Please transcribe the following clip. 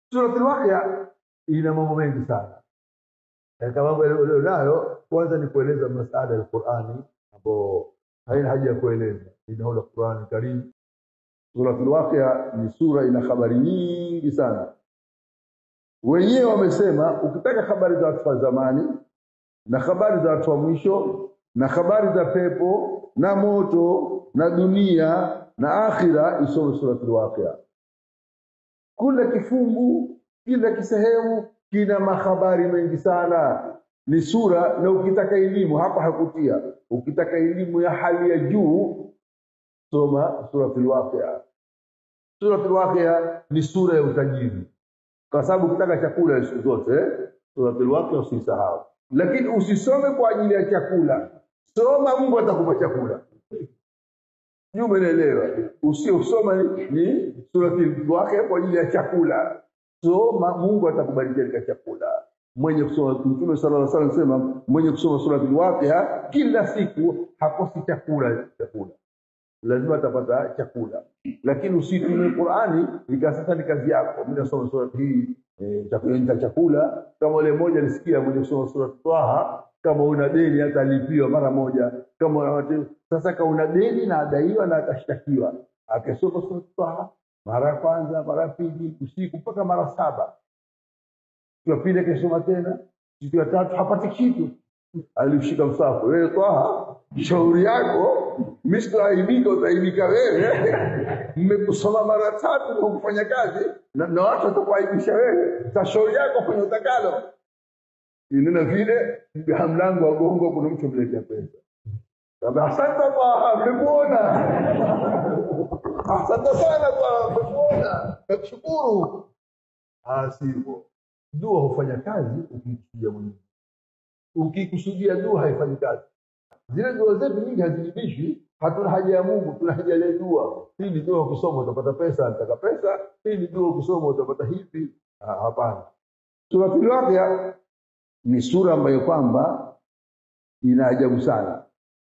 Sura al-Waqi'a ina mambo mengi sana. Katika mambo nayo kwanza ni kueleza masuala ya Qur'ani ambapo haina haja ya kueleza. Inaona Qur'ani Karim. Sura al-Waqi'a ni sura ina habari nyingi sana. Wenyewe wamesema ukitaka habari za watu wa zamani na habari za watu wa mwisho na habari za pepo na moto na dunia na akhira, isome sura al-Waqi'a. Kila kifungu, kila kisehemu kina mahabari mengi sana. Ni sura, na ukitaka elimu hapa hakutia. Ukitaka elimu ya hali ya juu soma sura al-Waqi'a. Sura al-Waqi'a ni sura ya utajiri. Kwa sababu ukitaka chakula siku zote, sura al-Waqi'a usisahau. Lakini usisome kwa ajili ya chakula. Soma Mungu atakupa chakula. Umeelewa? Usiosoma ni sura al-Waqi'a kwa ajili ya chakula. Soma Mungu atakubarikia katika chakula. Mwenye kusoma, Mtume sallallahu alaihi wasallam sema mwenye kusoma sura al-Waqi'a kila siku hakosi chakula. Lazima atapata chakula. Lakini usitumie Qur'ani ikasasa ni kazi yako. Mimi nasoma sura hii chakula. Kama yule mmoja alisikia mwenye kusoma sura Taha, kama una deni hata alipiwa mara moja. Kama sasa kama una deni na adaiwa na atashtakiwa. Akisoma sura Taha mara ya kwanza, mara ya pili, usiku mpaka mara 7. Kwa pili akisoma tena, siku ya 3 hapati kitu. Alishika msafu. Wewe Taha, shauri yako, msitaaibika utaibika wewe. Mmekusoma mara 3 kwa kufanya kazi na watu watakuaibisha wewe. Tashauri yako kwenye utakalo. Inena vile mlango wa gongo kuna mtu mletea pesa. Kama asante kwa mmekuona. Asante sana kwa mmekuona. Nakushukuru. Sivyo. Dua hufanya kazi ukikusudia Mungu. Ukikusudia dua haifanyi kazi. Zile dua zetu nyingi hazijibishwi. Hatuna haja ya Mungu, tuna haja ya dua. Hii ni dua kusoma utapata pesa, nataka pesa. Hii ni dua kusoma utapata hivi. Hapana. Sura al-Waqi'a ni sura ambayo kwamba ina ajabu sana.